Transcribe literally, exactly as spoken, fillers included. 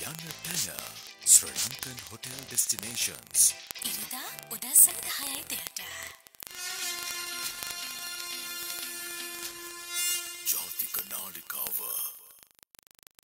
යන්න තැන Sri Lankan Hotel Destinations. ඉරිදා උදෑසන දහයයි තිහට. ජාතික නාලිකාව